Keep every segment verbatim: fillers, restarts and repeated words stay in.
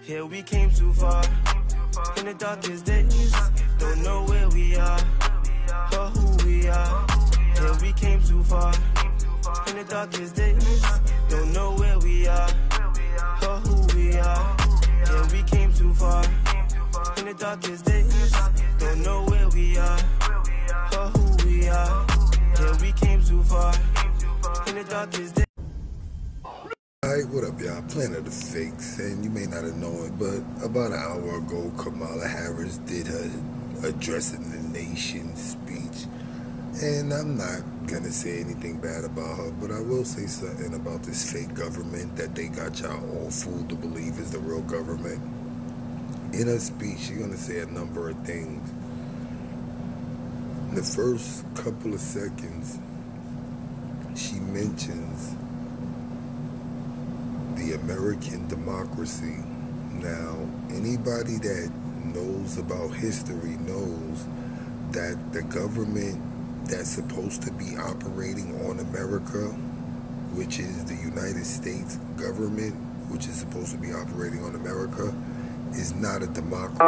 Here we came too far, in the darkest days, don't know where we are, or who we are. Here we came too far, in the darkest days, don't know where we are, or who we are. Here we came too far, in the darkest days, don't know where we are, or who we are. Here we came too far, in the darkest days. Alright, what up, y'all? Planet of Fakes, and you may not have known it, but about an hour ago, Kamala Harris did her addressing the nation speech, and I'm not gonna say anything bad about her, but I will say something about this fake government that they got y'all all fooled to believe is the real government. In her speech, she's gonna say a number of things. In the first couple of seconds, she mentions the American democracy. Now, anybody that knows about history knows that the government that's supposed to be operating on America, which is the United States government, which is supposed to be operating on America, is not a democracy.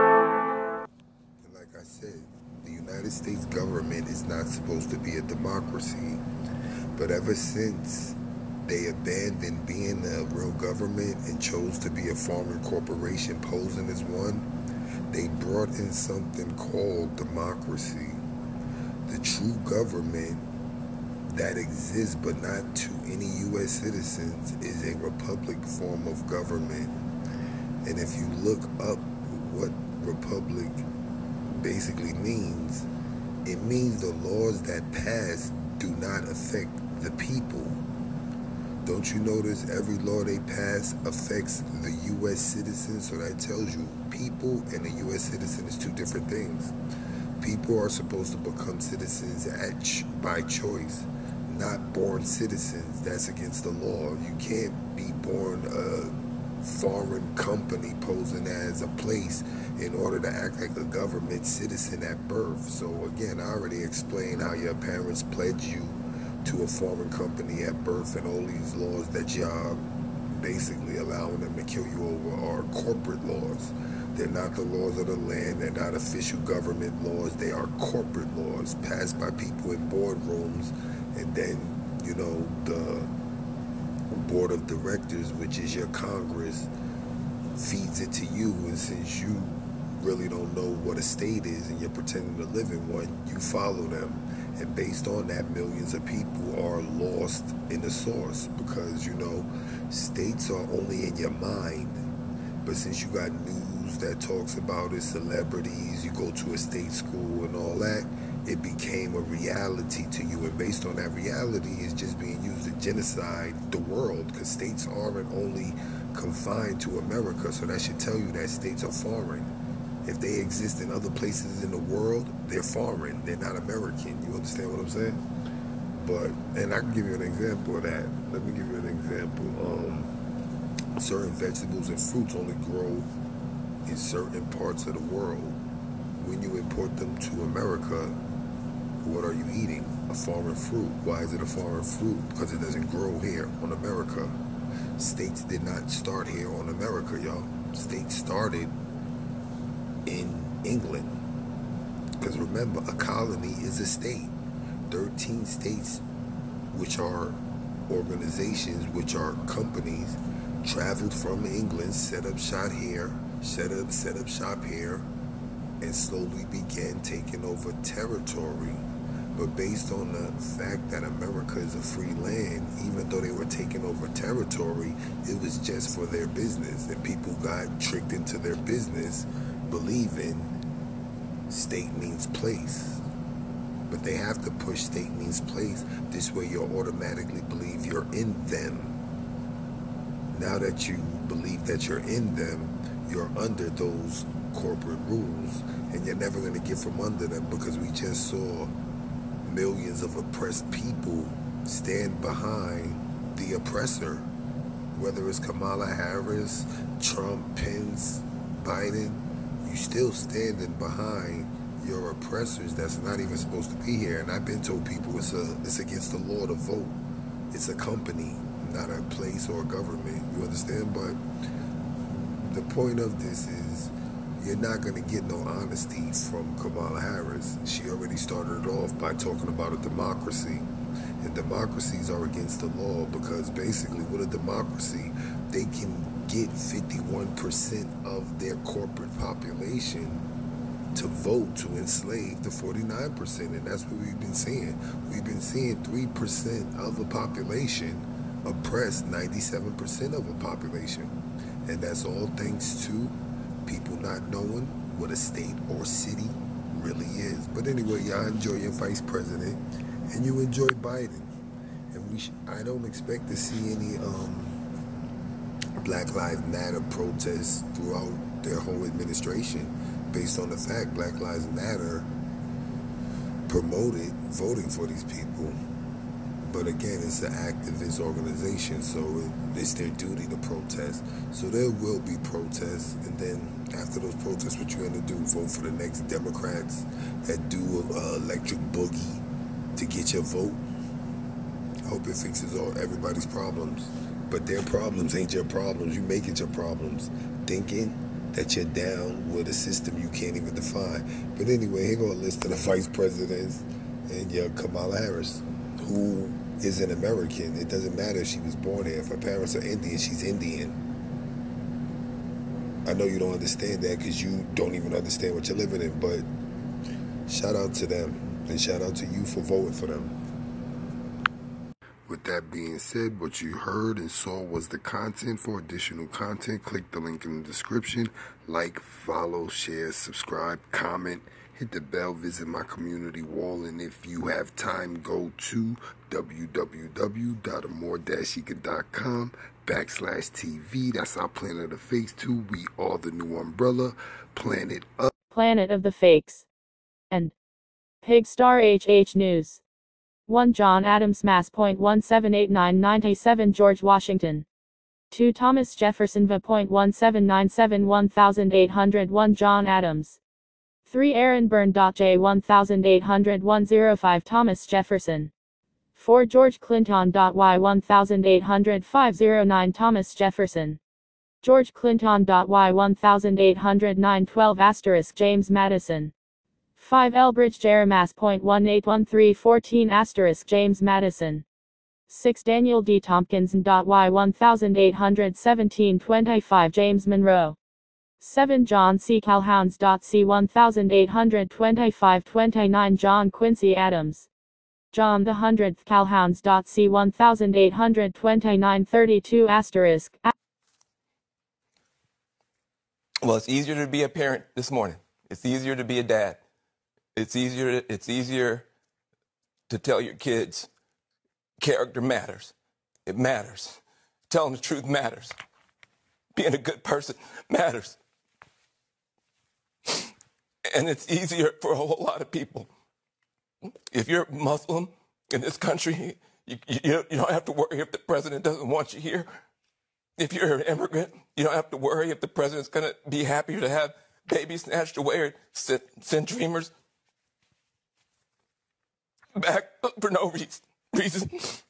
And like I said, the United States government is not supposed to be a democracy. But ever since they abandoned being a real government and chose to be a foreign corporation posing as one, they brought in something called democracy. The true government that exists but not to any U S citizens is a republic form of government. And if you look up what republic basically means, it means the laws that pass do not affect the people. Don't you notice every law they pass affects the U S citizen? So that tells you people and a U S citizen is two different things. People are supposed to become citizens at ch by choice, not born citizens. That's against the law. You can't be born a foreign company posing as a place in order to act like a government citizen at birth. So again, I already explained how your parents pledge you to a foreign company at birth, and all these laws that y'all basically allowing them to kill you over are corporate laws. They're not the laws of the land. They're not official government laws. They are corporate laws passed by people in boardrooms, and then, you know, the board of directors, which is your Congress, feeds it to you. And since you really don't know what a state is and you're pretending to live in one, you follow them. And based on that, millions of people are lost in the source because, you know, states are only in your mind. But since you got news that talks about it, celebrities, you go to a state school and all that, it became a reality to you. And based on that reality, it's just being used to genocide the world, because states aren't only confined to America. So that should tell you that states are foreign. If they exist in other places in the world, they're foreign. They're not American. You understand what I'm saying? But, and I can give you an example of that. Let me give you an example. Um, certain vegetables and fruits only grow in certain parts of the world. When you import them to America, what are you eating? A foreign fruit. Why is it a foreign fruit? Because it doesn't grow here on America. States did not start here on America, y'all. States started in England. Because remember, a colony is a state. thirteen states, which are organizations, which are companies, traveled from England, set up shop here, set up, set up shop here, and slowly began taking over territory. But based on the fact that America is a free land, even though they were taking over territory, it was just for their business. And people got tricked into their business believing state means place. But they have to push state means place. This way you'll automatically believe you're in them. Now that you believe that you're in them, you're under those corporate rules, and you're never going to get from under them, because we just saw millions of oppressed people stand behind the oppressor. Whether it's Kamala Harris, Trump, Pence, Biden, you still standing behind your oppressors that's not even supposed to be here. And I've been told people it's a it's against the law to vote. It's a company, not a place or a government. You understand? But the point of this is you're not going to get no honesty from Kamala Harris. She already started off by talking about a democracy. And democracies are against the law because basically with a democracy, they can get fifty-one percent of their corporate population to vote to enslave the forty-nine percent. And that's what we've been seeing. We've been seeing three percent of a population oppress ninety-seven percent of a population. And that's all thanks to people not knowing what a state or city really is. But anyway, y'all enjoy your vice president and you enjoy Biden. And we sh- I don't expect to see any um, Black Lives Matter protests throughout their whole administration based on the fact Black Lives Matter promoted voting for these people. But again, it's an activist organization, so it, it's their duty to protest. So there will be protests, and then after those protests, what you're going to do, vote for the next Democrats that do uh, electric boogie to get your vote. I hope it fixes all everybody's problems. But their problems ain't your problems. You make it your problems, thinking that you're down with a system you can't even define. But anyway, here go a list of the vice presidents and your Kamala Harris, who is an American. It doesn't matter if she was born here. If her parents are Indian, she's Indian. I know you don't understand that because you don't even understand what you're living in, but shout out to them and shout out to you for voting for them. With that being said, what you heard and saw was the content. For additional content, click the link in the description. Like, follow, share, subscribe, comment, hit the bell, visit my community wall, and if you have time, go to www.amore-eka.com backslash TV. That's our Planet of the Fakes too. We are the new umbrella, Planet of Planet of the Fakes. And Pigstar H H News. one John Adams Mass. Point one seven eight nine nine seven George Washington. two Thomas Jefferson V. Point one seven nine seven one eight zero zero one John Adams. three Aaron Burn. J one eight zero zero one zero five Thomas Jefferson. four George Clinton. Y one eight zero zero five zero nine Thomas Jefferson. George Clinton. Y one eight zero zero nine twelve asterisk James Madison. five Elbridge Jeremias. Point one eight one three fourteen asterisk James Madison. six Daniel D. Tompkins. Y one eight zero seventeen twenty-five James Monroe. seven John C. Calhouns. C one eight twenty-five twenty-nine John Quincy Adams. John the hundredth Calhouns. C one eight twenty-nine thirty-two asterisk. Well, it's easier to be a parent this morning. It's easier to be a dad. It's easier, it's easier to tell your kids character matters. It matters. Telling the truth matters. Being a good person matters. And it's easier for a whole lot of people. If you're Muslim in this country, you, you, you don't have to worry if the president doesn't want you here. If you're an immigrant, you don't have to worry if the president's going to be happier to have babies snatched away or send, send dreamers back for no reason. reason.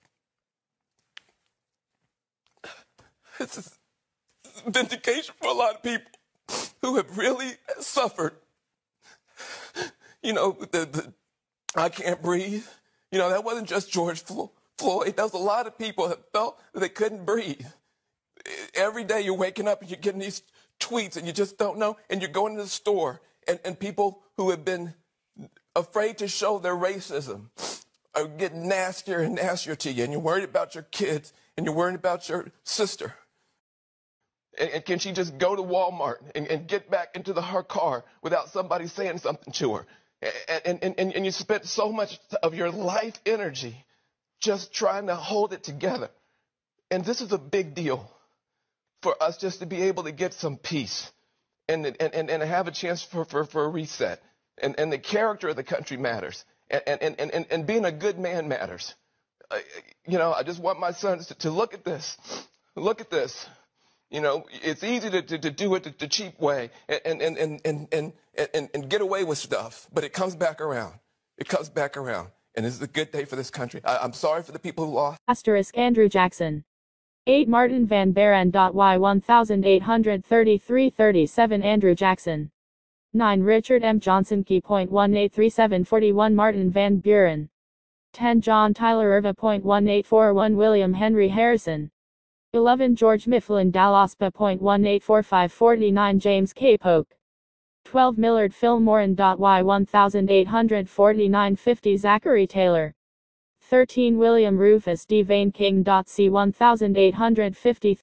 This is vindication for a lot of people who have really suffered. You know, the, the I can't breathe. You know, that wasn't just George Floyd. That was a lot of people that felt that they couldn't breathe. Every day you're waking up and you're getting these tweets and you just don't know. And you're going to the store and, and people who have been afraid to show their racism are getting nastier and nastier to you. And you're worried about your kids and you're worried about your sister. And, and can she just go to Walmart and, and get back into the, her car without somebody saying something to her? And, and, and, and you spent so much of your life energy just trying to hold it together. And this is a big deal for us just to be able to get some peace and, and, and, and have a chance for, for, for a reset. And, and the character of the country matters. And, and, and, and, and being a good man matters. Uh, you know, I just want my sons to, to look at this. Look at this. You know, it's easy to, to, to do it the, the cheap way and, and, and, and, and, and, and get away with stuff. But it comes back around. It comes back around. And this is a good day for this country. I, I'm sorry for the people who lost. Asterisk Andrew Jackson. eight Martin Van Buren. Y one eight three three thirty-seven Andrew Jackson. nine Richard M. Johnson. Key point one eight three seven forty-one Martin Van Buren. ten John Tyler Irva. Point one eight four one William Henry Harrison. eleven George Mifflin Dallaspa. Point one eight four five forty-nine James K. Polk. twelve Millard Fillmoren. Y one eight forty-nine fifty Zachary Taylor. thirteen William Rufus D. Vane King. C one eight fifty.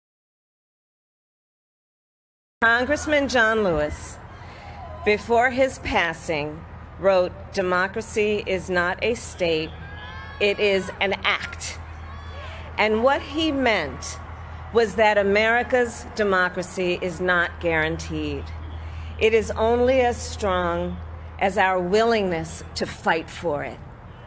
Congressman John Lewis, before his passing, wrote, "Democracy is not a state, it is an act." And what he meant was that America's democracy is not guaranteed. It is only as strong as our willingness to fight for it.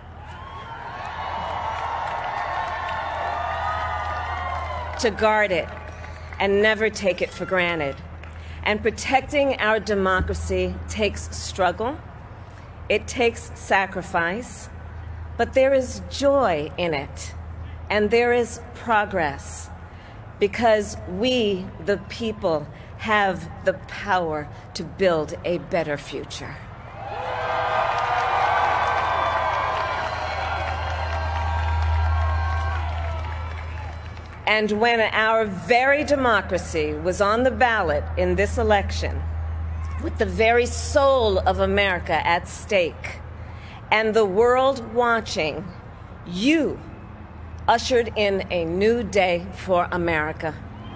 To guard it and never take it for granted. And protecting our democracy takes struggle, it takes sacrifice, but there is joy in it, and there is progress, because we, the people, have the power to build a better future. And when our very democracy was on the ballot in this election, with the very soul of America at stake, and the world watching, you ushered in a new day for America.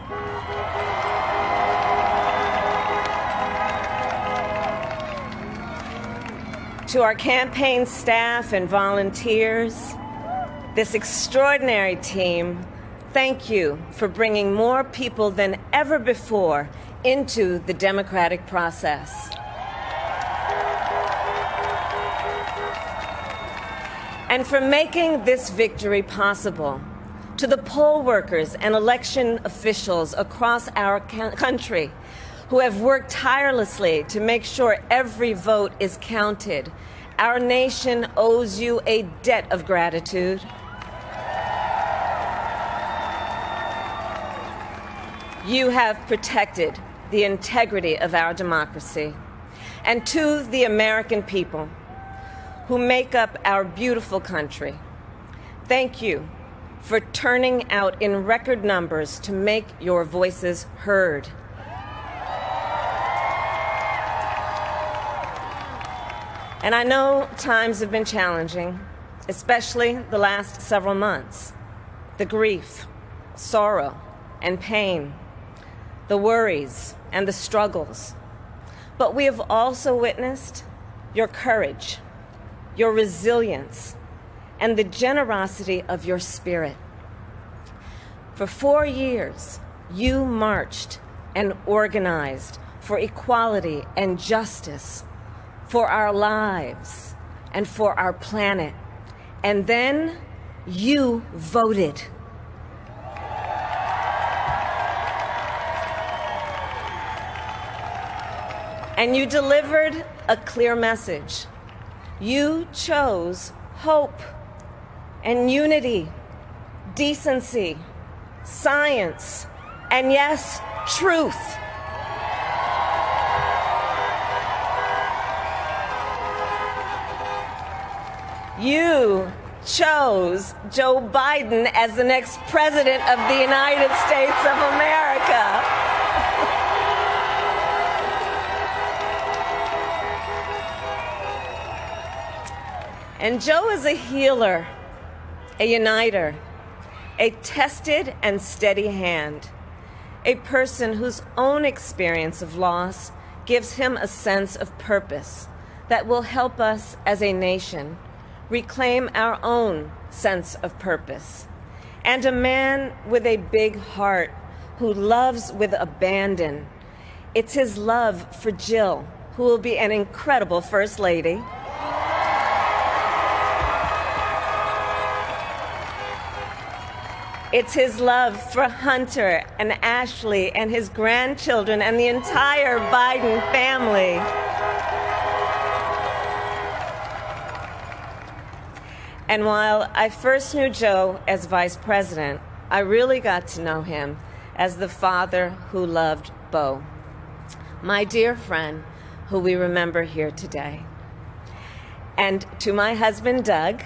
To our campaign staff and volunteers, this extraordinary team, thank you for bringing more people than ever before into the democratic process. And for making this victory possible. To the poll workers and election officials across our country who have worked tirelessly to make sure every vote is counted, our nation owes you a debt of gratitude. You have protected the integrity of our democracy. And to the American people who make up our beautiful country, thank you for turning out in record numbers to make your voices heard. And I know times have been challenging, especially the last several months. The grief, sorrow, and pain, the worries and the struggles. But we have also witnessed your courage, your resilience, and the generosity of your spirit. For four years, you marched and organized for equality and justice, for our lives and for our planet. And then you voted. And you delivered a clear message. You chose hope and unity, decency, science, and yes, truth. You chose Joe Biden as the next president of the United States of America. And Joe is a healer, a uniter, a tested and steady hand, a person whose own experience of loss gives him a sense of purpose that will help us as a nation reclaim our own sense of purpose. And a man with a big heart who loves with abandon. It's his love for Jill, who will be an incredible First Lady. It's his love for Hunter and Ashley and his grandchildren and the entire Biden family. And while I first knew Joe as vice president, I really got to know him as the father who loved Bo, my dear friend who we remember here today. And to my husband, Doug,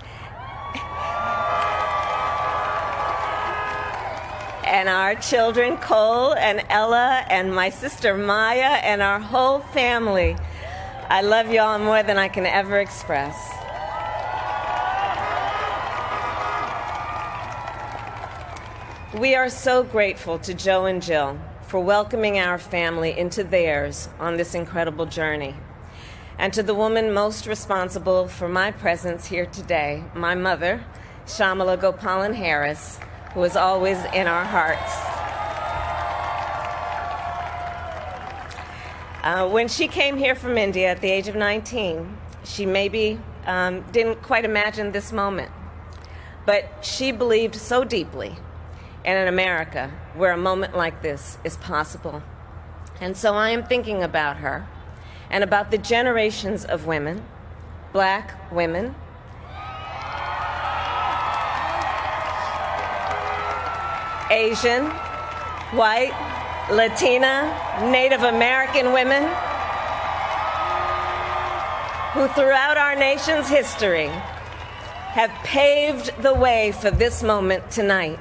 and our children, Cole and Ella, and my sister Maya, and our whole family, I love y'all more than I can ever express. We are so grateful to Joe and Jill for welcoming our family into theirs on this incredible journey. And to the woman most responsible for my presence here today, my mother, Kamala Gopalan Harris, who is always in our hearts. Uh, when she came here from India at the age of nineteen, she maybe um, didn't quite imagine this moment, but she believed so deeply in an America where a moment like this is possible. And so I am thinking about her and about the generations of women, black women, Asian, white, Latina, Native American women who throughout our nation's history have paved the way for this moment tonight.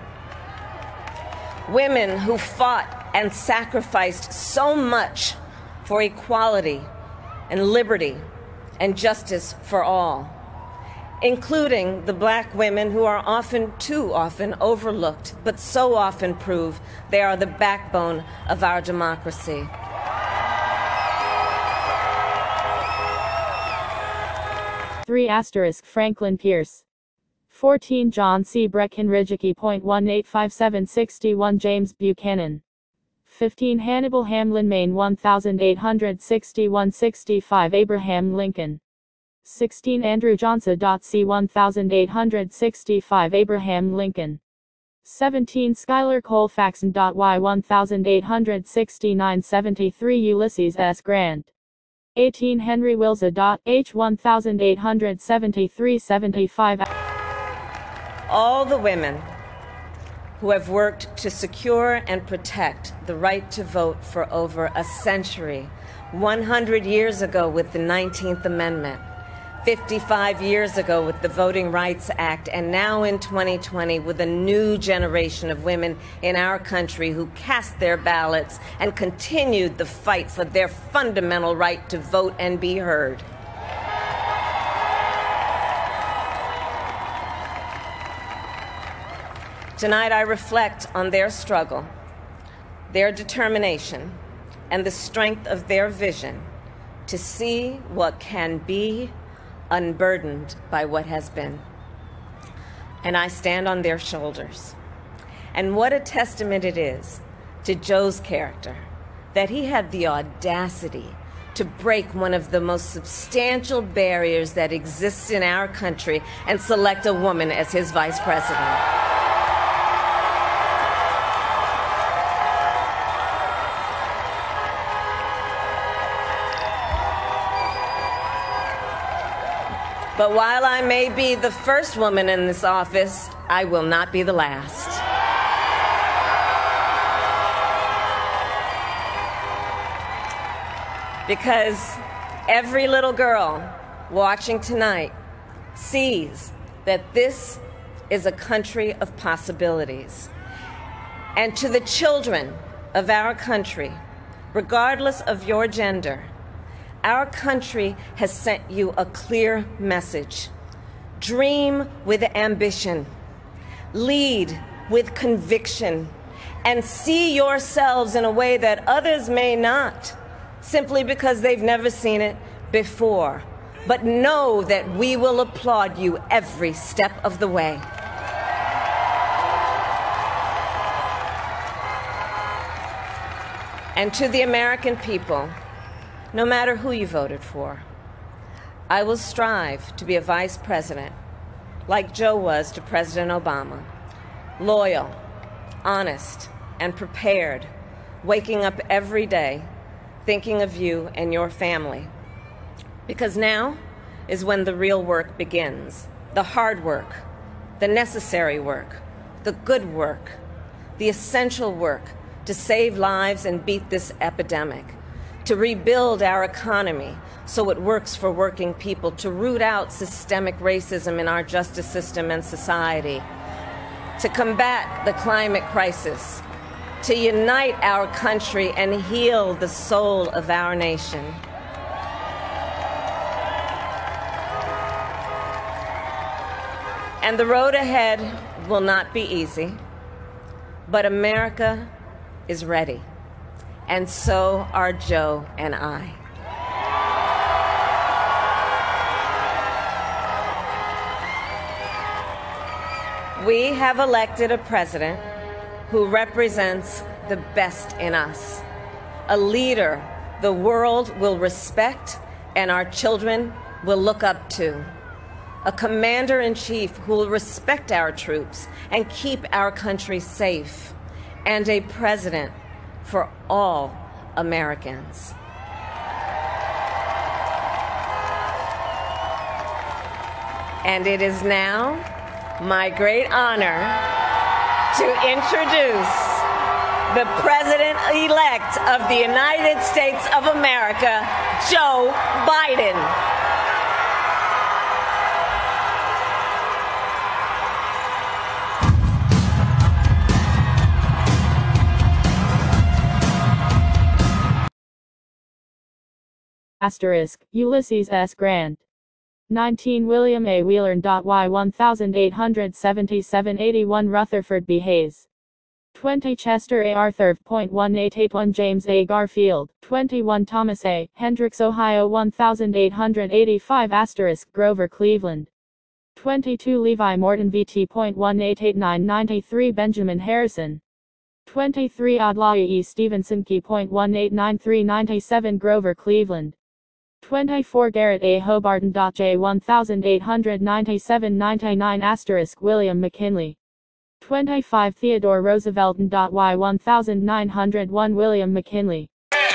Women who fought and sacrificed so much for equality and liberty and justice for all, including the black women who are often, too often, overlooked, but so often prove they are the backbone of our democracy. three asterisk Franklin Pierce. fourteen John C. Breckinridge point one eight five seven sixty-one James Buchanan. fifteen Hannibal Hamlin Maine eighteen sixty-one sixty-five Abraham Lincoln. sixteen Andrew Johnson C eighteen sixty-five Abraham Lincoln. seventeen Schuyler Colfax Y eighteen sixty-nine seventy-three Ulysses S. Grant. eighteen Henry Wills H eighteen seventy-three seventy-five. All the women who have worked to secure and protect the right to vote for over a century, one hundred years ago with the nineteenth Amendment, fifty-five years ago with the Voting Rights Act, and now in twenty twenty with a new generation of women in our country who cast their ballots and continued the fight for their fundamental right to vote and be heard. Tonight I reflect on their struggle, their determination, and the strength of their vision to see what can be unburdened by what has been. And I stand on their shoulders. And what a testament it is to Joe's character that he had the audacity to break one of the most substantial barriers that exists in our country and select a woman as his vice president. But while I may be the first woman in this office, I will not be the last. Because every little girl watching tonight sees that this is a country of possibilities. And to the children of our country, regardless of your gender, our country has sent you a clear message. Dream with ambition, lead with conviction, and see yourselves in a way that others may not, simply because they've never seen it before. But know that we will applaud you every step of the way. And to the American people, no matter who you voted for, I will strive to be a vice president, like Joe was to President Obama, loyal, honest, and prepared, waking up every day thinking of you and your family. Because now is when the real work begins, the hard work, the necessary work, the good work, the essential work to save lives and beat this epidemic, to rebuild our economy so it works for working people, to root out systemic racism in our justice system and society, to combat the climate crisis, to unite our country and heal the soul of our nation. And the road ahead will not be easy, but America is ready, and so are Joe and I. We have elected a president who represents the best in us, a leader the world will respect and our children will look up to, a commander-in-chief who will respect our troops and keep our country safe, and a president for all Americans. And it is now my great honor to introduce the President-elect of the United States of America, Joe Biden. Asterisk, Ulysses S. Grant. nineteen William A. Wheeler. Y eighteen seventy-seven eighty-one Rutherford B. Hayes. twenty Chester A. Arthur. eighteen eighty-one James A. Garfield. twenty-one Thomas A. Hendricks, Ohio. eighteen eighty-five Asterisk, Grover Cleveland. twenty-two Levi Morton V T. eighteen eighty-nine ninety-three Benjamin Harrison. twenty-three Adlai E. Stevenson. eighteen ninety-three ninety-seven Grover Cleveland. twenty-four Garrett A. Hobart. J. eighteen ninety-seven ninety-nine Asterisk, William McKinley. twenty-five Theodore Roosevelt. Y nineteen oh one William McKinley.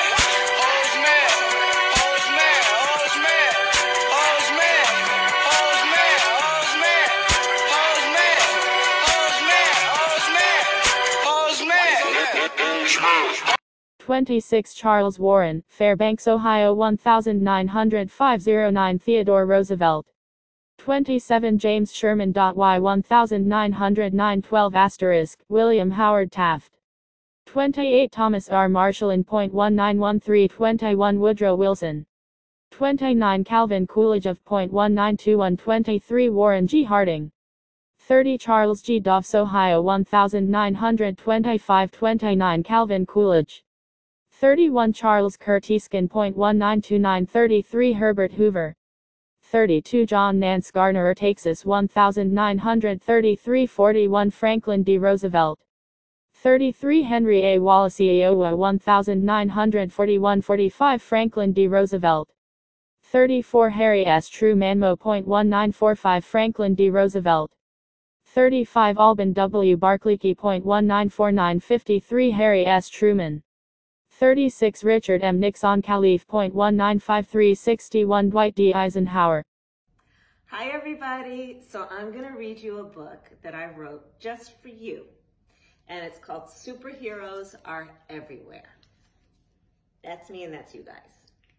twenty-six Charles Warren, Fairbanks, Ohio. nineteen five oh nine Theodore Roosevelt. twenty-seven James Sherman. Y nineteen oh nine twelve Asterisk, William Howard Taft. twenty-eight Thomas R. Marshall. nineteen thirteen twenty-one Woodrow Wilson. twenty-nine Calvin Coolidge of nineteen twenty-one twenty-three Warren G. Harding. thirty Charles G. Doffs, Ohio. nineteen twenty-five twenty-nine Calvin Coolidge. thirty-one Charles Kurtiskin. nineteen twenty-nine thirty-three Herbert Hoover. thirty-two John Nance Garner, Texas. nineteen thirty-three forty-one Franklin D. Roosevelt. thirty-three Henry A. Wallace, Iowa. nineteen forty-one forty-five Franklin D. Roosevelt. thirty-four Harry S. Truman. nineteen forty-five Franklin D. Roosevelt. thirty-five Alban W. Barclay. nineteen forty-nine fifty-three Harry S. Truman. thirty-six Richard M. Nixon. Caliph. nineteen fifty-three sixty-one Dwight D. Eisenhower. Hi everybody, so I'm going to read you a book that I wrote just for you, and it's called Superheroes Are Everywhere. That's me and that's you guys.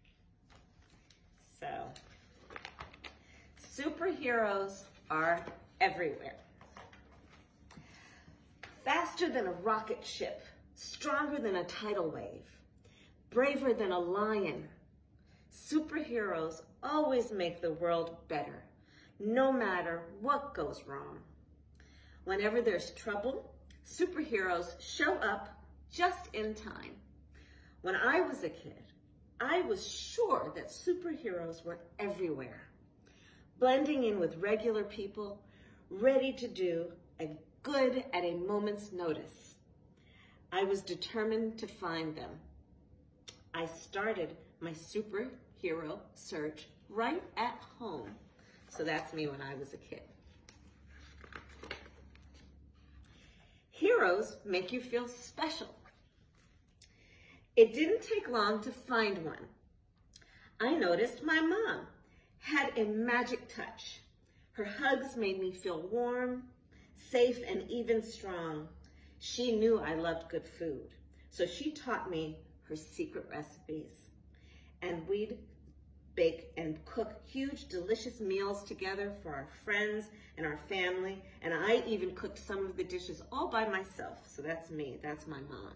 So, superheroes are everywhere. Faster than a rocket ship, stronger than a tidal wave, braver than a lion. Superheroes always make the world better, no matter what goes wrong. Whenever there's trouble, superheroes show up just in time. When I was a kid, I was sure that superheroes were everywhere, blending in with regular people, ready to do a good at a moment's notice. I was determined to find them. I started my superhero search right at home. So that's me when I was a kid. Heroes make you feel special. It didn't take long to find one. I noticed my mom had a magic touch. Her hugs made me feel warm, safe and even strong. She knew I loved good food, so she taught me her secret recipes. And we'd bake and cook huge, delicious meals together for our friends and our family. And I even cooked some of the dishes all by myself. So that's me, that's my mom.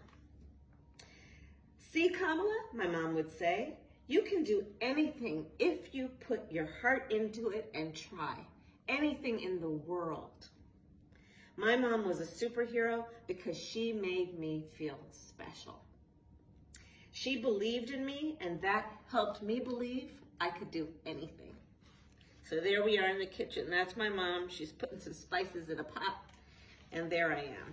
See, Kamala, my mom would say, you can do anything if you put your heart into it and try. Anything in the world. My mom was a superhero because she made me feel special. She believed in me, and that helped me believe I could do anything. So there we are in the kitchen. That's my mom. She's putting some spices in a pot, and there I am.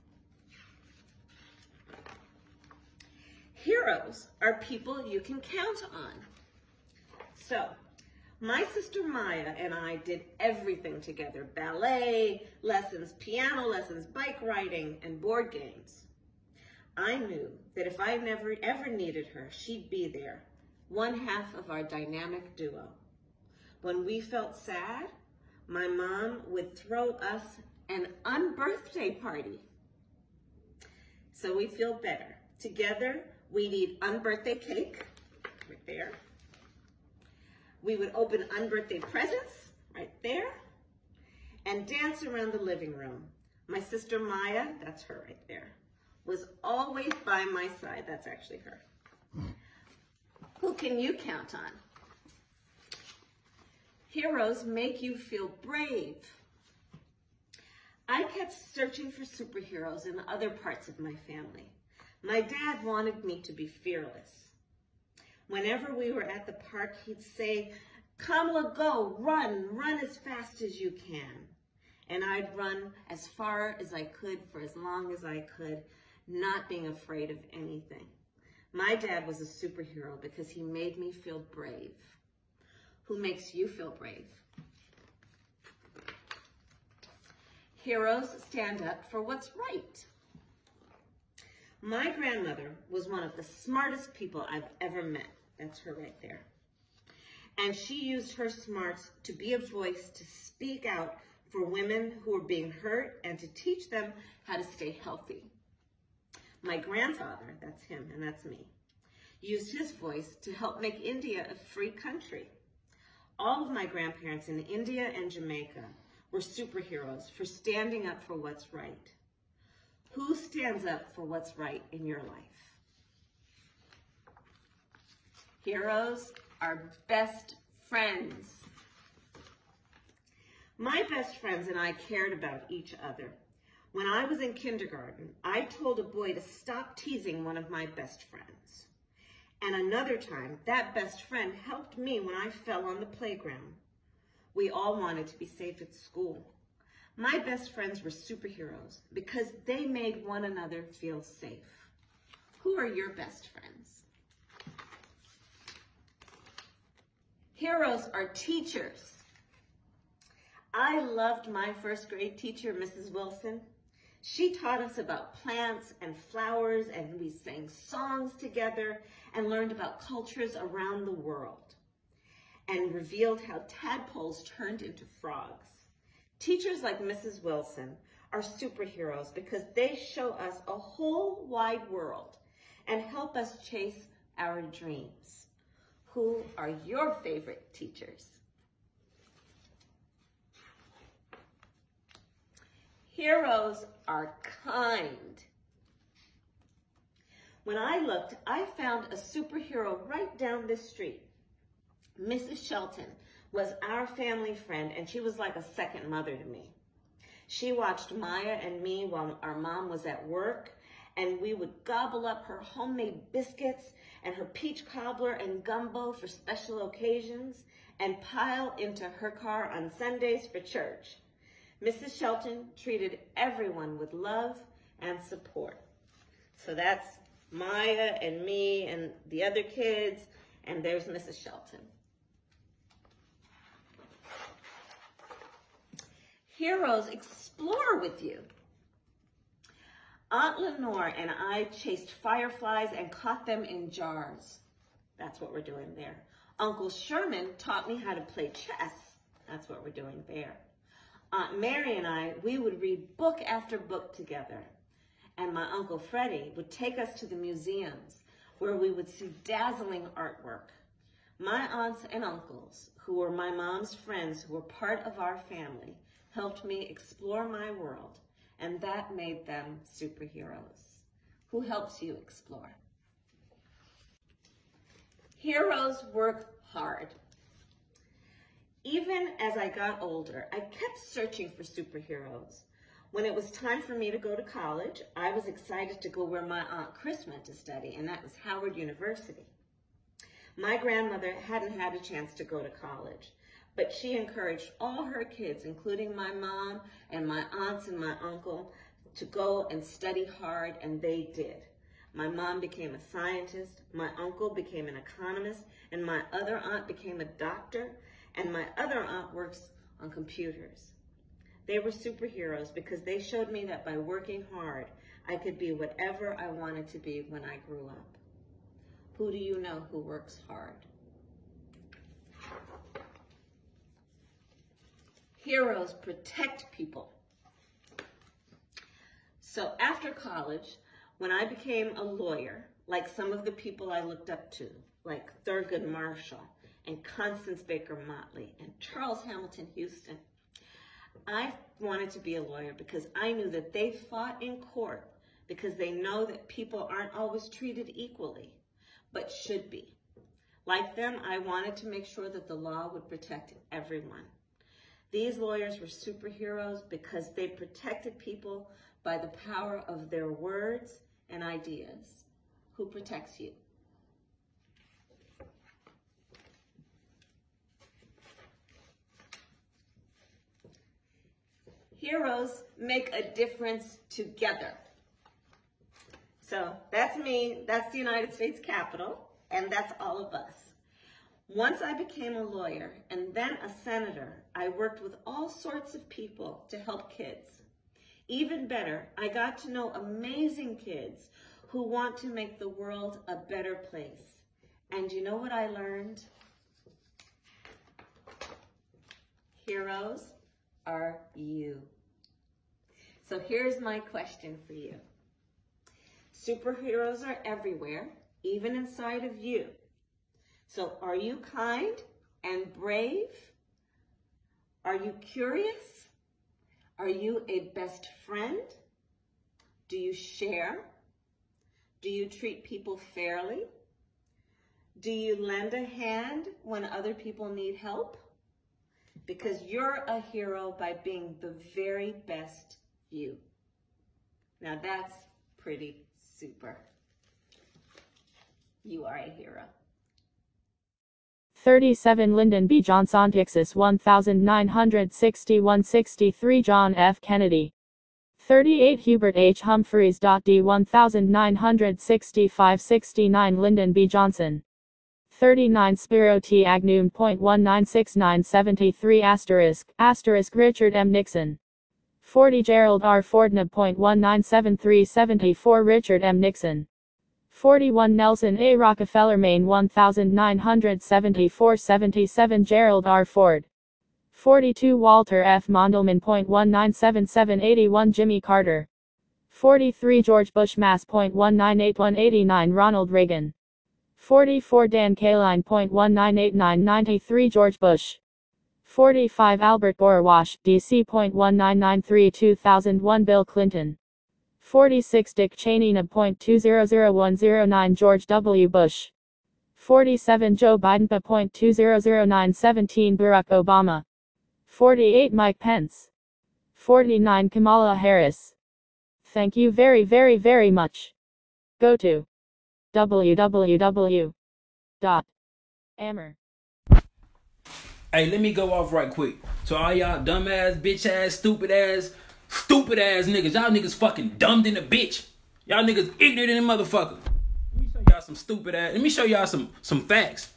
Heroes are people you can count on. So, my sister Maya and I did everything together. Ballet lessons, piano lessons, bike riding, and board games. I knew that if I never ever needed her, she'd be there, one half of our dynamic duo. When we felt sad, my mom would throw us an unbirthday party. So we feel better. Together, we'd eat unbirthday cake, right there. We would open unbirthday presents, right there, and dance around the living room. My sister Maya, that's her right there, was always by my side. That's actually her. Who can you count on? Heroes make you feel brave. I kept searching for superheroes in other parts of my family. My dad wanted me to be fearless. Whenever we were at the park, he'd say, Kamala, go, run, run as fast as you can. And I'd run as far as I could for as long as I could, not being afraid of anything. My dad was a superhero because he made me feel brave. Who makes you feel brave? Heroes stand up for what's right. My grandmother was one of the smartest people I've ever met. That's her right there. And she used her smarts to be a voice to speak out for women who were being hurt and to teach them how to stay healthy. My grandfather, that's him and that's me, used his voice to help make India a free country. All of my grandparents in India and Jamaica were superheroes for standing up for what's right. Who stands up for what's right in your life? Heroes are best friends. My best friends and I cared about each other. When I was in kindergarten, I told a boy to stop teasing one of my best friends. And another time, that best friend helped me when I fell on the playground. We all wanted to be safe at school. My best friends were superheroes because they made one another feel safe. Who are your best friends? Heroes are teachers. I loved my first grade teacher, Missus Wilson. She taught us about plants and flowers, and we sang songs together and learned about cultures around the world and revealed how tadpoles turned into frogs. Teachers like Missus Wilson are superheroes because they show us a whole wide world and help us chase our dreams. Who are your favorite teachers? Heroes are kind. When I looked, I found a superhero right down this street. Missus Shelton was our family friend, and she was like a second mother to me. She watched Maya and me while our mom was at work, and we would gobble up her homemade biscuits and her peach cobbler and gumbo for special occasions and pile into her car on Sundays for church. Missus Shelton treated everyone with love and support. So that's Maya and me and the other kids, and there's Missus Shelton. Heroes explore with you. Aunt Lenore and I chased fireflies and caught them in jars. That's what we're doing there. Uncle Sherman taught me how to play chess. That's what we're doing there. Aunt Mary and I, we would read book after book together. And my Uncle Freddie would take us to the museums where we would see dazzling artwork. My aunts and uncles, who were my mom's friends, who were part of our family, helped me explore my world, and that made them superheroes. Who helps you explore? Heroes work hard. Even as I got older, I kept searching for superheroes. When it was time for me to go to college, I was excited to go where my Aunt Chris went to study, and that was Howard University. My grandmother hadn't had a chance to go to college, but she encouraged all her kids, including my mom and my aunts and my uncle, to go and study hard, and they did. My mom became a scientist, my uncle became an economist, and my other aunt became a doctor, and my other aunt works on computers. They were superheroes because they showed me that by working hard, I could be whatever I wanted to be when I grew up. Who do you know who works hard? Heroes protect people. So after college, when I became a lawyer, like some of the people I looked up to, like Thurgood Marshall and Constance Baker Motley and Charles Hamilton Houston, I wanted to be a lawyer because I knew that they fought in court because they know that people aren't always treated equally, but should be. Like them, I wanted to make sure that the law would protect everyone. These lawyers were superheroes because they protected people by the power of their words and ideas. Who protects you? Heroes make a difference together. So that's me, that's the United States Capitol, and that's all of us. Once I became a lawyer and then a senator, I worked with all sorts of people to help kids. Even better, I got to know amazing kids who want to make the world a better place. And you know what I learned? Heroes are you. So here's my question for you. Superheroes are everywhere, even inside of you. So are you kind and brave? Are you curious? Are you a best friend? Do you share? Do you treat people fairly? Do you lend a hand when other people need help? Because you're a hero by being the very best you. Now that's pretty super. You are a hero. thirty-seven Lyndon B. Johnson, Texas nineteen sixty-one sixty-three John F. Kennedy. thirty-eight Hubert H. Humphreys. D nineteen sixty-five sixty-nine Lyndon B. Johnson. thirty-nine Spiro T. Agnew. nineteen sixty-nine seventy-three asterisk, asterisk Richard M. Nixon. forty Gerald R. Ford. nineteen seventy-three seventy-four Richard M. Nixon. forty-one Nelson A. Rockefeller. Maine nineteen seventy-four seventy-seven Gerald R. Ford. forty-two Walter F. Mondelman. nineteen seventy-seven eighty-one Jimmy Carter. forty-three George Bush. Mass. nineteen eighty-one eighty-nine Ronald Reagan. forty-four Dan Kaline. nineteen eighty-nine ninety-three George Bush. forty-five Albert Gore. Wash, D C. nineteen ninety-three two thousand one Bill Clinton. forty-six Dick Cheney. two thousand ten George W. Bush. forty-seven Joe Biden. two thousand nine seventeen Barack Obama. forty-eight Mike Pence. forty-nine Kamala Harris. Thank you very very very much. Go to w w w dot ammer. Hey, let me go off right quick. So all y'all dumbass, bitch ass, stupid ass, stupid ass niggas, y'all niggas fucking dumb than a bitch. Y'all niggas ignorant than a motherfucker. Let me show y'all some stupid ass. Let me show y'all some some facts.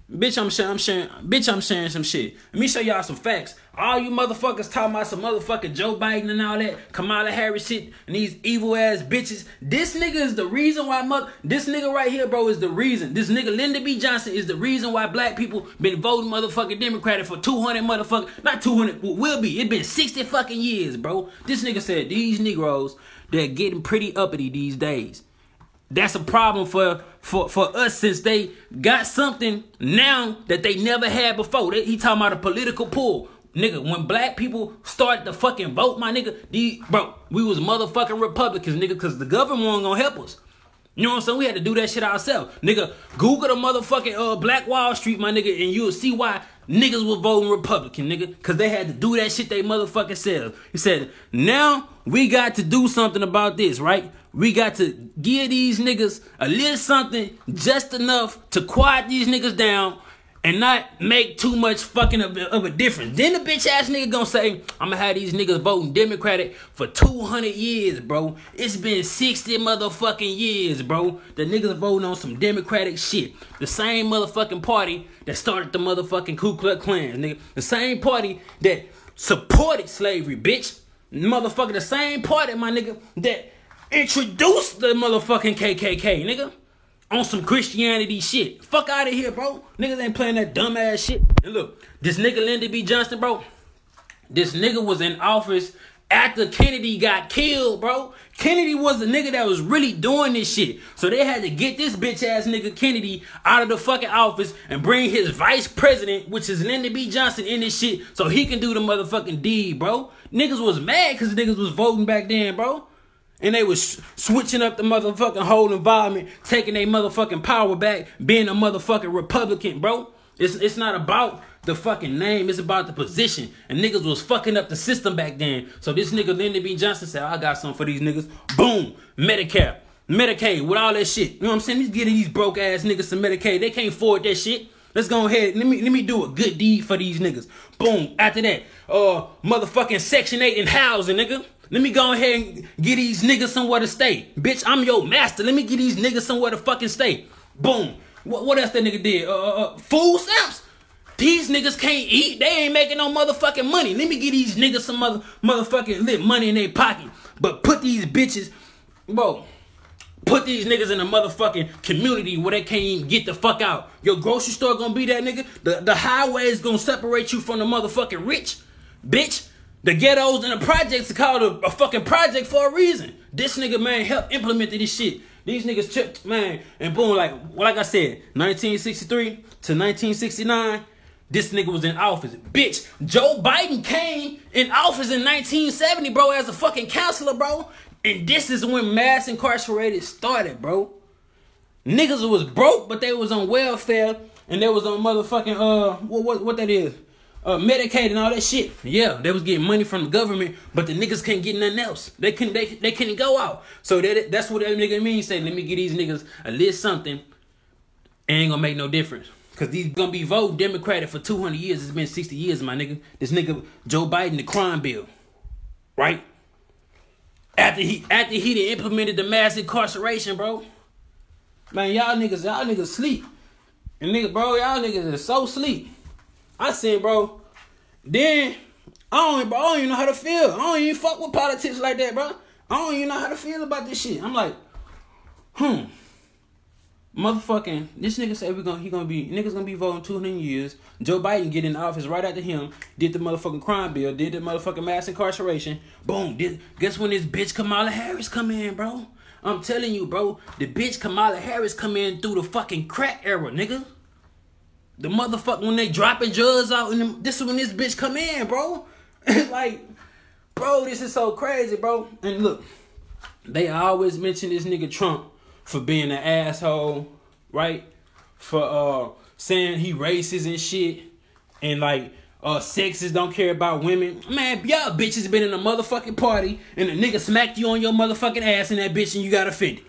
Bitch, I'm sharing, I'm sharing, bitch, I'm sharing some shit. Let me show y'all some facts. All you motherfuckers talking about some motherfucking Joe Biden and all that, Kamala Harris shit, and these evil ass bitches. This nigga is the reason why mother, this nigga right here, bro, is the reason. This nigga Lyndon B. Johnson is the reason why black people been voting motherfucking Democratic for two hundred motherfucking, not two hundred, will be. It been sixty fucking years, bro. This nigga said these Negroes, they're getting pretty uppity these days. That's a problem for, for, for us since they got something now that they never had before. They, he talking about a political pull. Nigga, when black people start to fucking vote, my nigga, these, bro, we was motherfucking Republicans, nigga, because the government wasn't gonna help us. You know what I'm saying? We had to do that shit ourselves. Nigga, Google the motherfucking uh, Black Wall Street, my nigga, and you'll see why niggas was voting Republican, nigga. Because they had to do that shit they motherfucking selves. He said, now we got to do something about this, right? We got to give these niggas a little something just enough to quiet these niggas down and not make too much fucking of, of a difference. Then the bitch ass nigga gonna say, I'm gonna have these niggas voting Democratic for two hundred years, bro. It's been sixty motherfucking years, bro. The niggas voting on some Democratic shit. The same motherfucking party that started the motherfucking Ku Klux Klan, nigga. The same party that supported slavery, bitch. Motherfucker, the same party, my nigga, that introduced the motherfucking K K K, nigga. On some Christianity shit. Fuck out of here, bro. Niggas ain't playing that dumb ass shit. And look, this nigga Lyndon B. Johnson, bro. This nigga was in office after Kennedy got killed, bro. Kennedy was the nigga that was really doing this shit. So they had to get this bitch ass nigga Kennedy out of the fucking office and bring his vice president, which is Lyndon B. Johnson, in this shit so he can do the motherfucking deed, bro. Niggas was mad because niggas was voting back then, bro. And they was switching up the motherfucking whole environment, taking their motherfucking power back, being a motherfucking Republican, bro. It's it's not about the fucking name, it's about the position. And niggas was fucking up the system back then. So this nigga Lyndon B. Johnson said, I got something for these niggas. Boom, Medicare, Medicaid, with all that shit. You know what I'm saying? He's getting these broke ass niggas some Medicaid. They can't afford that shit. Let's go ahead. Let me let me do a good deed for these niggas. Boom. After that, uh, motherfucking Section eight and housing, nigga. Let me go ahead and get these niggas somewhere to stay. Bitch, I'm your master. Let me get these niggas somewhere to fucking stay. Boom. What, what else that nigga did? Uh, uh, food stamps. These niggas can't eat. They ain't making no motherfucking money. Let me get these niggas some mother, motherfucking lit money in their pocket. But put these bitches, bro, put these niggas in a motherfucking community where they can't even get the fuck out. Your grocery store gonna be that nigga. The, the highway is gonna separate you from the motherfucking rich. Bitch. The ghettos and the projects are called a, a fucking project for a reason. This nigga, man, helped implement this shit. These niggas tripped, man, and boom, like like I said, nineteen sixty-three to nineteen sixty-nine, this nigga was in office. Bitch, Joe Biden came in office in nineteen seventy, bro, as a fucking counselor, bro. And this is when mass incarcerated started, bro. Niggas was broke, but they was on welfare, and they was on motherfucking, uh, what, what, what that is? Uh, Medicaid and all that shit. Yeah, they was getting money from the government, but the niggas can't get nothing else. They couldn't, they, they couldn't go out. So that, that's what that nigga means. Say, let me get these niggas a little something. Ain't gonna make no difference. Cause these gonna be voting Democratic for two hundred years. It's been sixty years, my nigga. This nigga, Joe Biden, the crime bill. Right? After he, after he done implemented the mass incarceration, bro. Man, y'all niggas, y'all niggas sleep. And nigga, bro, y'all niggas is so sleep. I said, bro, then I don't, bro, I don't even know how to feel. I don't even fuck with politics like that, bro. I don't even know how to feel about this shit. I'm like, hmm, motherfucking, this nigga said we gonna, he gonna be, niggas gonna be voting two hundred years. Joe Biden get in office right after him, did the motherfucking crime bill, did the motherfucking mass incarceration. Boom, did, guess when this bitch Kamala Harris come in, bro? I'm telling you, bro, the bitch Kamala Harris come in through the fucking crack era, nigga. The motherfucker, when they dropping drugs out, and this is when this bitch come in, bro. Like, bro, this is so crazy, bro. And look, they always mention this nigga Trump for being an asshole, right? For uh saying he racist and shit. And like, uh, sexists don't care about women. Man, y'all bitches been in a motherfucking party and a nigga smacked you on your motherfucking ass in that bitch and you got offended.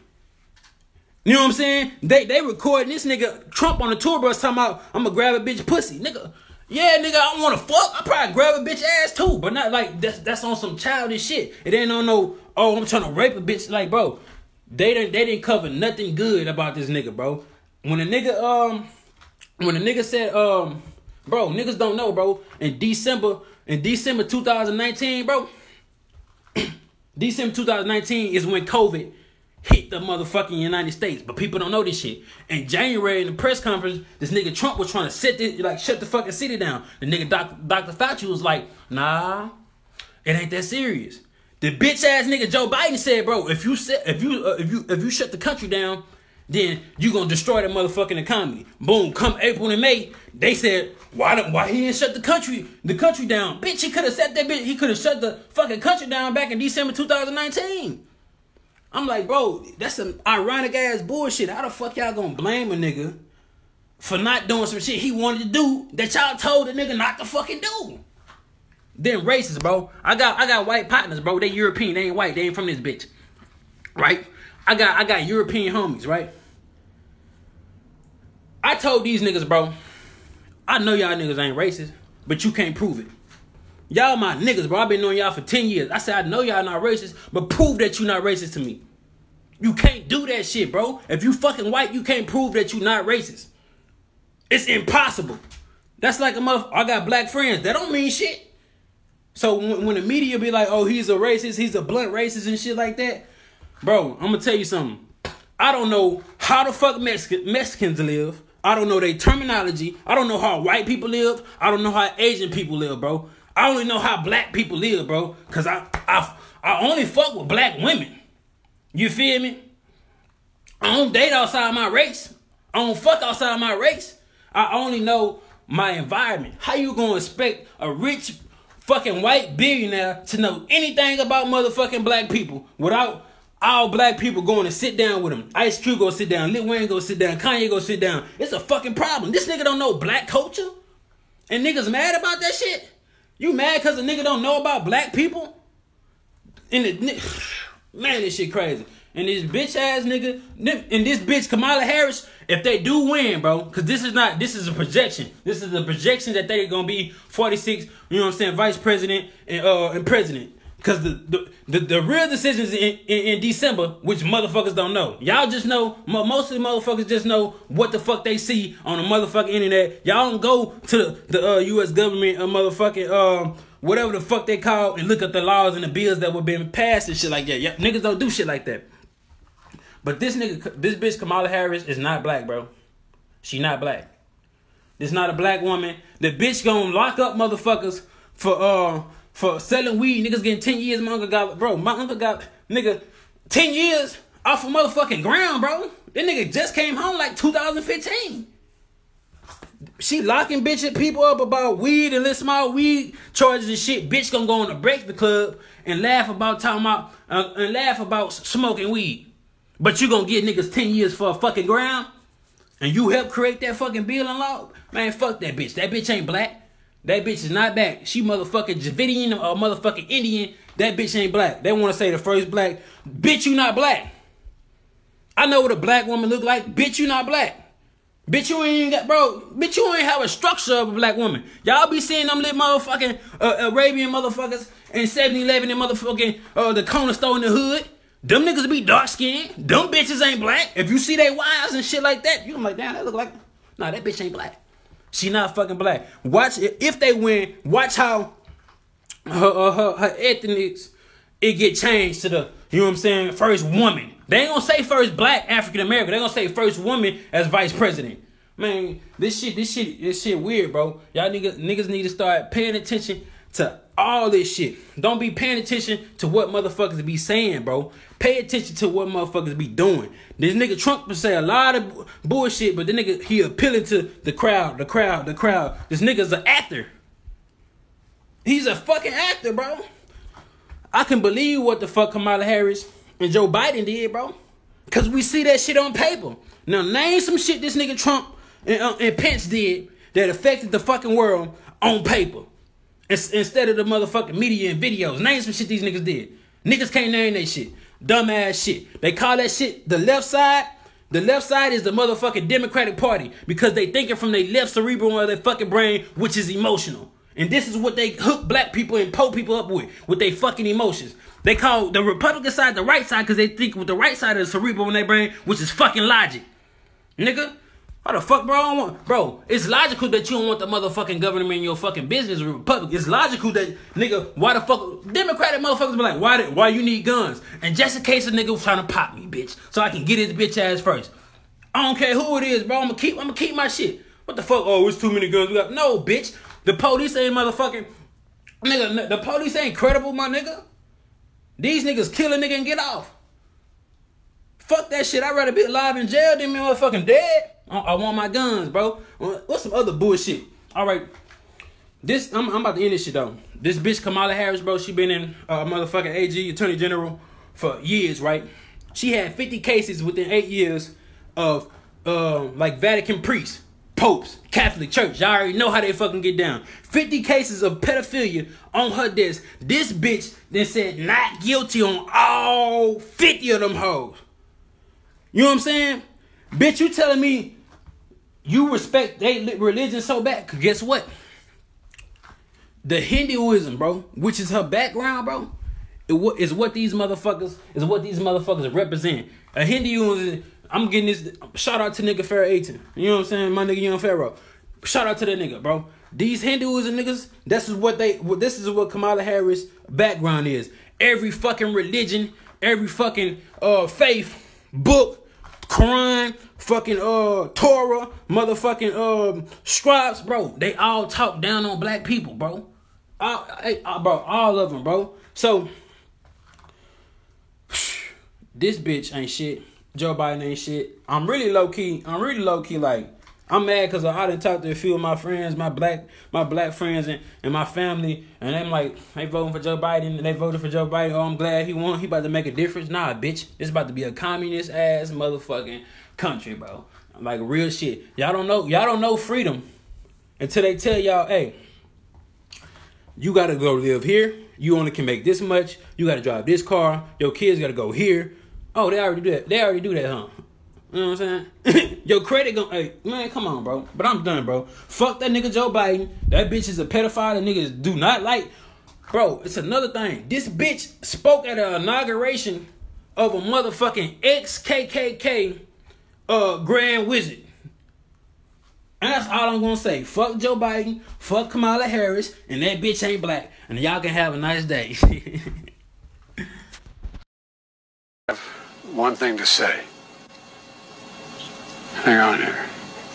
You know what I'm saying? They they recording this nigga Trump on the tour bus talking about, I'm gonna grab a bitch pussy. Nigga, yeah, nigga, I don't wanna fuck. I probably grab a bitch ass too. But not like, that's that's on some childish shit. It ain't on no, oh, I'm trying to rape a bitch. Like, bro, they didn't they didn't cover nothing good about this nigga, bro. When a nigga, um, when the nigga said, um, bro, niggas don't know, bro. In December, in December twenty nineteen, bro. December twenty nineteen is when COVID hit the motherfucking United States, but people don't know this shit. In January, in the press conference, this nigga Trump was trying to set this, like, shut the fucking city down. The nigga Doctor Doctor Fauci was like, nah, it ain't that serious. The bitch ass nigga Joe Biden said, bro, if you set, if you, uh, if you, if you shut the country down, then you gonna destroy the motherfucking economy. Boom, come April and May, they said, why don't, why he didn't shut the country, the country down? Bitch, he could have set that bitch, he could have shut the fucking country down back in December twenty nineteen. I'm like, bro, that's some ironic ass bullshit. How the fuck y'all gonna blame a nigga for not doing some shit he wanted to do that y'all told the nigga not to fucking do? Then racist, bro. I got I got white partners, bro. They European, they ain't white, they ain't from this bitch. Right? I got I got European homies, right? I told these niggas, bro, I know y'all niggas ain't racist, but you can't prove it. Y'all my niggas, bro. I've been knowing y'all for ten years. I said, I know y'all not racist, but prove that you not racist to me. You can't do that shit, bro. If you fucking white, you can't prove that you not racist. It's impossible. That's like a motherfucker. I got black friends. That don't mean shit. So when, when the media be like, oh, he's a racist, he's a blunt racist and shit like that, bro, I'm gonna tell you something. I don't know how the fuck Mexican, Mexicans live. I don't know their terminology. I don't know how white people live. I don't know how Asian people live, bro. I only know how black people live, bro. Cause I I I only fuck with black women. You feel me? I don't date outside my race. I don't fuck outside my race. I only know my environment. How you gonna expect a rich fucking white billionaire to know anything about motherfucking black people without all black people going to sit down with him? Ice Cube go sit down, Lil Wayne go sit down, Kanye go sit down. It's a fucking problem. This nigga don't know black culture, and niggas mad about that shit. You mad because a nigga don't know about black people? And the, man, this shit crazy. And this bitch ass nigga, and this bitch Kamala Harris, if they do win, bro, because this is not, this is a projection. This is a projection that they gonna be forty-six, you know what I'm saying, vice president and uh and president. Because the, the, the, the real decisions in, in, in December, which motherfuckers don't know. Y'all just know, most of the motherfuckers just know what the fuck they see on the motherfucking internet. Y'all don't go to the, the uh, U S government or motherfucking, um, whatever the fuck they call, and look at the laws and the bills that were being passed and shit like that. Yeah, niggas don't do shit like that. But this nigga, this bitch Kamala Harris is not black, bro. She not black. This not a black woman. The bitch gonna lock up motherfuckers for, uh... for selling weed. Niggas getting ten years. My uncle got, bro, my uncle got, nigga, ten years off of motherfucking ground, bro. That nigga just came home like two thousand fifteen. She locking bitch people up about weed and little small weed charges and shit. Bitch gonna go on the Breakfast Club and laugh about talking about, uh, and laugh about smoking weed. But you gonna get niggas ten years for a fucking ground? And you help create that fucking bill and law? Man, fuck that bitch. That bitch ain't black. That bitch is not black. She motherfucking Javidian or motherfucking Indian. That bitch ain't black. They want to say the first black. Bitch, you not black. I know what a black woman look like. Bitch, you not black. Bitch, you ain't got, bro. Bitch, you ain't have a structure of a black woman. Y'all be seeing them little motherfucking uh, Arabian motherfuckers in seven eleven and motherfucking uh, the corner store in the hood. Them niggas be dark skinned. Them bitches ain't black. If you see they wives and shit like that, you like, damn, that look like, nah, that bitch ain't black. She not fucking black. Watch, if they win, watch how her, uh, her, her ethnics, it get changed to the, you know what I'm saying, first woman. They ain't gonna say first black African American. They gonna say first woman as vice president. Man, this shit, this shit, this shit weird, bro. Y'all niggas, niggas need to start paying attention to all this shit. Don't be paying attention to what motherfuckers be saying, bro. Pay attention to what motherfuckers be doing. This nigga Trump will say a lot of bullshit, but the nigga, he appealing to the crowd, the crowd, the crowd. This nigga's an actor. He's a fucking actor, bro. I can believe what the fuck Kamala Harris and Joe Biden did, bro. Because we see that shit on paper. Now, name some shit this nigga Trump and, uh, and Pence did that affected the fucking world on paper. Instead of the motherfucking media and videos. Name some shit these niggas did. Niggas can't name that shit. Dumbass shit. They call that shit the left side. The left side is the motherfucking Democratic Party because they thinking from their left cerebral of their fucking brain, which is emotional. And this is what they hook black people and poor people up with, with their fucking emotions. They call the Republican side the right side because they think with the right side of the cerebral in their brain, which is fucking logic. Nigga, Why the fuck, bro? I don't want, bro, it's logical that you don't want the motherfucking government in your fucking business republic. It's logical that, nigga, why the fuck, Democratic motherfuckers be like, why why you need guns? And just in case a nigga was trying to pop me, bitch, so I can get his bitch ass first. I don't care who it is, bro. I'm gonna keep, I'm gonna keep my shit. What the fuck? Oh, it's too many guns we got. No, bitch. The police ain't motherfucking, nigga, the police ain't credible, my nigga. These niggas kill a nigga and get off. Fuck that shit. I'd rather be alive in jail than be motherfucking dead. I want my guns, bro. What's some other bullshit? All right. This, I'm, I'm about to end this shit, though. This bitch, Kamala Harris, bro, she been in uh, motherfucking A G, Attorney General, for years, right? She had fifty cases within eight years of, uh, like, Vatican priests, popes, Catholic Church. Y'all already know how they fucking get down. fifty cases of pedophilia on her desk. This bitch then said not guilty on all fifty of them hoes. You know what I'm saying? Bitch, you telling me you respect their religion so bad? Cause guess what? The Hinduism, bro, which is her background, bro, it is what these motherfuckers is what these motherfuckers represent. A Hinduism, I'm getting this. Shout out to nigga Pharaoh eighteen. You know what I'm saying? My nigga Young Pharaoh. Shout out to that nigga, bro. These Hinduism niggas, this is what they. This is what Kamala Harris' background is. Every fucking religion, every fucking uh faith, book, Quran, fucking uh Torah, motherfucking um scribes, bro. They all talk down on black people, bro. All, all, bro, all of them, bro. So this bitch ain't shit. Joe Biden ain't shit. I'm really low key. I'm really low key. Like I'm mad because I done talked to a few of my friends, my black, my black friends, and, and my family, and I'm like, they voting for Joe Biden, and they voted for Joe Biden. Oh, I'm glad he won. He about to make a difference. Nah, bitch, it's about to be a communist ass motherfucking country, bro. Like real shit. Y'all don't know. Y'all don't know freedom until they tell y'all, hey, you gotta go live here. You only can make this much. You gotta drive this car. Your kids gotta go here. Oh, they already do that. They already do that, huh? You know what I'm saying? Your credit gon' hey, man, come on, bro. But I'm done, bro. Fuck that nigga Joe Biden. That bitch is a pedophile. That niggas do not like. Bro, it's another thing. This bitch spoke at an inauguration of a motherfucking ex-K K K uh, Grand Wizard. And that's all I'm gonna say. Fuck Joe Biden. Fuck Kamala Harris. And that bitch ain't black. And y'all can have a nice day. I have one thing to say. Hang on here.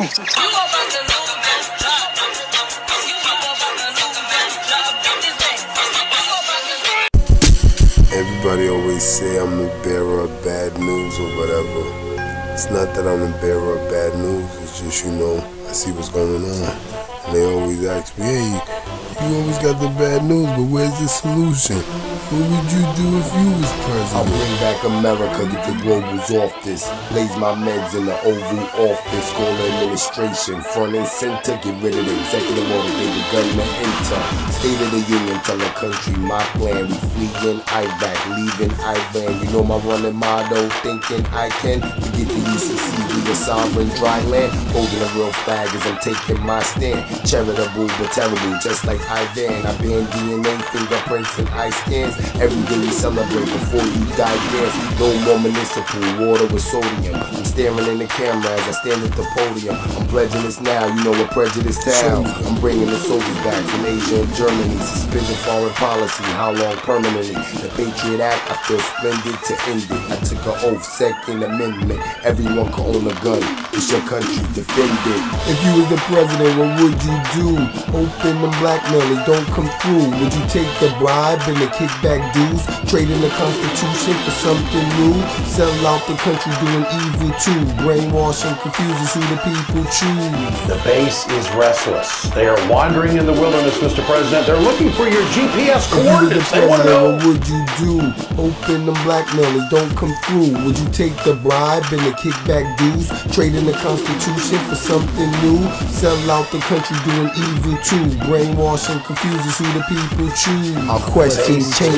Everybody always say I'm the bearer of bad news or whatever. It's not that I'm the bearer of bad news. It's just, you know, I see what's going on. And they always ask me, hey, you always got the bad news, but where's the solution? What would you do if you was president? I'll bring back America, get the globals off this. Blaze my meds in the Oval Office. Call the administration, front and center. Get rid of the executive order, they the government enter. State of the Union, tell the country my plan. We fleeing Iraq, leaving Iran. You know my running motto, thinking I can. Forget the U C C, we a sovereign dry land. Holding a real flag as I'm taking my stand. Charitable but terrible, just like Ivan. I ban D N A, fingerprints, and eye scans. Every day we celebrate before you die dance. No more municipal water with sodium. I'm staring in the camera as I stand at the podium. I'm pledging this now, you know what prejudice town. I'm bringing the soldiers back from Asia and Germany. Suspending foreign policy, how long permanently? The Patriot Act, I feel splendid to end it. I took an oath, second amendment. Everyone can own a gun, it's your country, defend it. If you was the president, what would you do? Open the blackmail, they don't come through. Would you take the bribe and the kickback dues? Trade in the Constitution for something new? Sell out the country doing evil too. Brainwashing confuses who the people choose. The base is restless. They are wandering in the wilderness, Mister President. They're looking for your G P S coordinates. They want to know. What would you do? Open the blackmail, they don't come through. Would you take the bribe and the kickback dues? Trade in the Constitution for something new? Sell out the country doing evil too. Brainwashing confuses who the people choose. Our questions change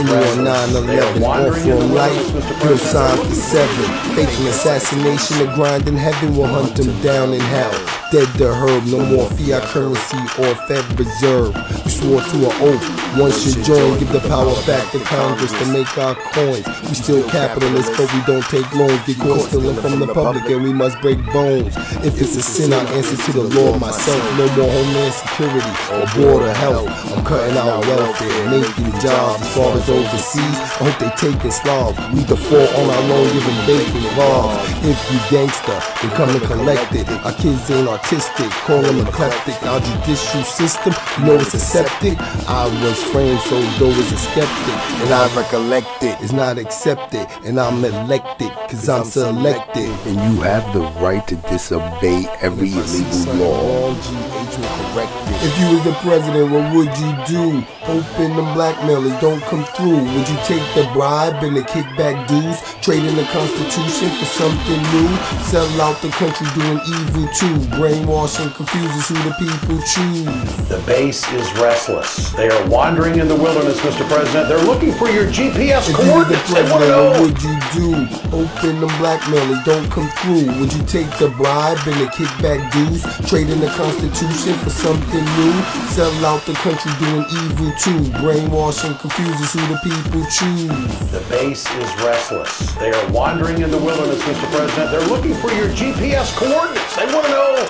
seen you on nine eleven, off on life, real sign for seven. Faking assassination, the grind in heaven will hunt them down in hell. Dead to herb, no more fiat currency or Fed Reserve. We swore to an oath, one should join, give the power back to Congress to make our coins. We still capitalists, but we don't take loans. Get caught stealing from the public and we must break bones. If it's a sin, I'll answer to the Lord myself. No more homeland security or border health. I'm cutting out welfare, making jobs as far as overseas. I hope they take us live. We default on our loan, giving bacon laws. If you gangster, then come and collect it. Our kids ain't artistic, call them eclectic. Our judicial system, you know it's aseptic. I was framed so though it's a skeptic, and I recollect it. It's not accepted, and I'm elected, cause I'm selected. And you have the right to disobey every illegal law. If you was the president, what would you do? Hoping them blackmailers don't come through. Would you take the bribe and the kickback dues? Trade in the Constitution for something new? Sell out the country doing evil too. Brainwashing confuses who the people choose. The base is restless. They are wandering in the wilderness, Mister President. They're looking for your G P S if coordinates. You the president, what would you do? Hoping them blackmailers don't come through. Would you take the bribe and the kickback dues? Trade in the Constitution for something new? Sell out the country doing evil too. Brainwashing confuses who the people choose. The base is restless. They are wandering in the wilderness, Mister President. They're looking for your G P S coordinates. They want to know.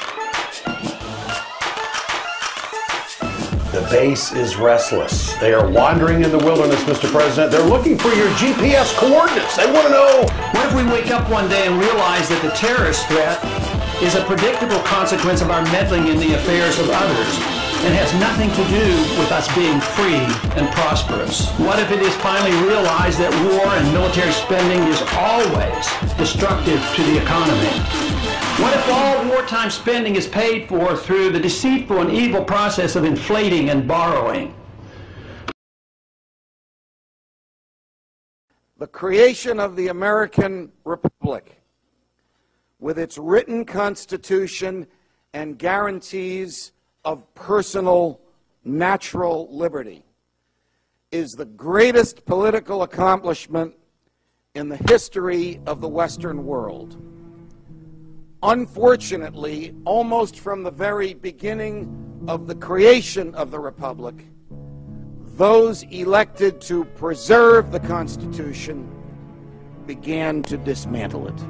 The base is restless. They are wandering in the wilderness, Mister President. They're looking for your G P S coordinates. They want to know. What if we wake up one day and realize that the terrorist threat is a predictable consequence of our meddling in the affairs of others and has nothing to do with us being free and prosperous? What if it is finally realized that war and military spending is always destructive to the economy? What if all wartime spending is paid for through the deceitful and evil process of inflating and borrowing? The creation of the American Republic, with its written constitution and guarantees of personal, natural liberty, is the greatest political accomplishment in the history of the Western world. Unfortunately, almost from the very beginning of the creation of the Republic, those elected to preserve the Constitution began to dismantle it.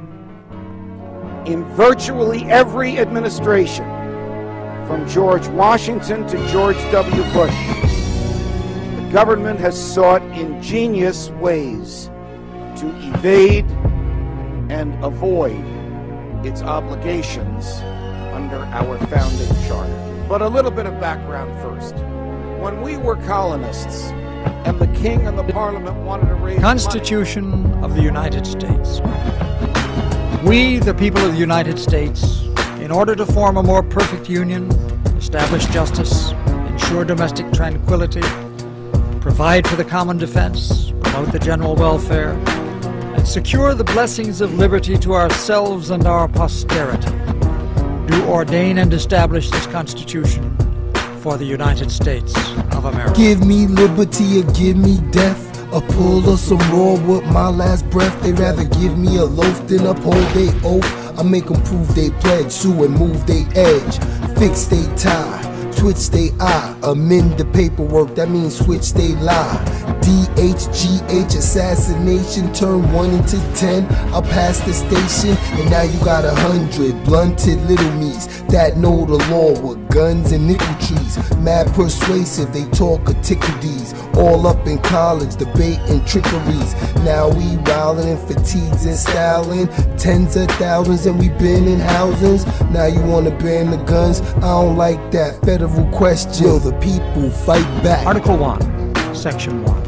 In virtually every administration, from George Washington to George W. Bush, the government has sought ingenious ways to evade and avoid its obligations under our founding charter. But a little bit of background first. When we were colonists and the king and the parliament wanted to raise Constitution money, of the United States. We, the people of the United States, in order to form a more perfect union, establish justice, ensure domestic tranquility, provide for the common defense, promote the general welfare, and secure the blessings of liberty to ourselves and our posterity, do ordain and establish this Constitution for the United States of America. Give me liberty or give me death. A pull or some raw with my last breath. They rather give me a loaf than uphold they oath. I make them prove they pledge, sue and move they edge. Fix they tie, twitch they eye. Amend the paperwork, that means switch they lie. D H G H assassination, turn one into ten. I'll pass the station, and now you got a hundred blunted little me's that know the law with guns and nickel trees. Mad persuasive, they talk of tickle-dees. All up in college, debating trickeries. Now we rowling in fatigues and styling. Tens of thousands, and we been in housings. Now you wanna ban the guns? I don't like that. Federal question. Will the people fight back? Article one, Section one.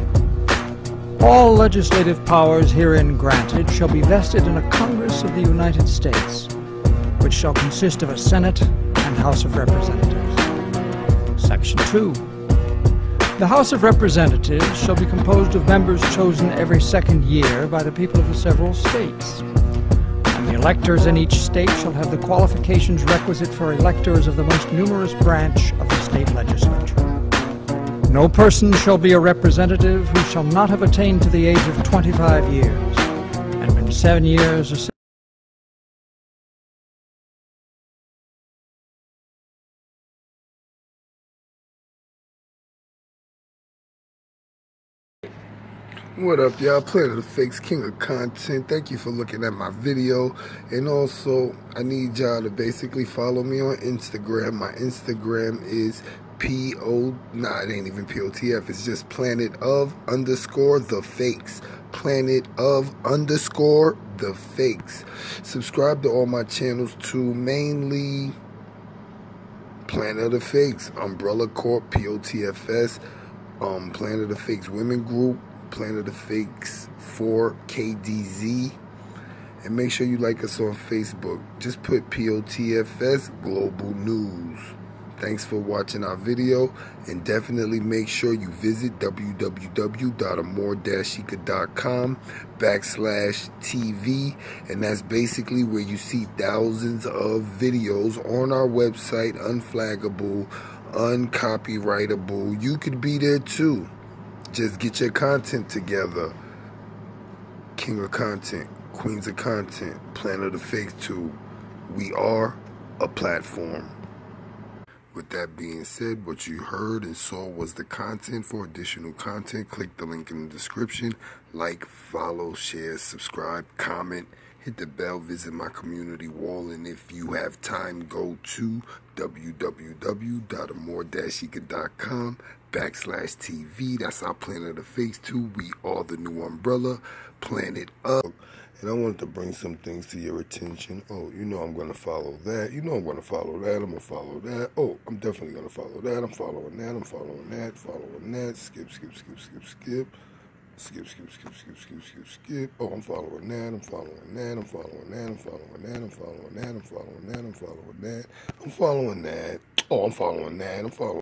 All legislative powers herein granted shall be vested in a Congress of the United States, which shall consist of a Senate and House of Representatives. Section two. The House of Representatives shall be composed of members chosen every second year by the people of the several states. And the electors in each state shall have the qualifications requisite for electors of the most numerous branch of the state legislature. No person shall be a representative who shall not have attained to the age of twenty-five years, and been seven years or What up, y'all? Planet of the Fakes, King of Content. Thank you for looking at my video. And also, I need y'all to basically follow me on Instagram. My Instagram is P O, nah, it ain't even P O T F. It's just Planet of underscore the Fakes. Planet of underscore the Fakes. Subscribe to all my channels too, mainly Planet of the Fakes, Umbrella Corp, P O T F S, um, Planet of the Fakes Women Group, Planet of the Fakes four K D Z, and make sure you like us on Facebook. Just put P O T F S Global News. Thanks for watching our video, and definitely make sure you visit w w w dot amor dash ika dot com backslash T V, and that's basically where you see thousands of videos on our website, unflaggable, uncopyrightable. You could be there too. Just get your content together. King of Content, Queens of Content, Planet of the Fakes too. We are a platform. With that being said, what you heard and saw was the content. For additional content, click the link in the description. Like, follow, share, subscribe, comment, hit the bell, visit my community wall, and if you have time, go to w w w dot amor dash ika dot com backslash T V. That's our Planet of the Fakes too. We are the new umbrella, Planet of. And I wanted to bring some things to your attention. Oh, you know I'm going to follow that. You know I'm going to follow that. I'm going to follow that. Oh, I'm definitely going to follow that. I'm following that. I'm following that. Following that. Skip, skip, skip, skip, skip. Skip, skip, skip, skip, skip, skip, skip. Oh, I'm following that. I'm following that. I'm following that. I'm following that. I'm following that. I'm following that. I'm following that. I'm following that. Oh, I'm following that. I'm following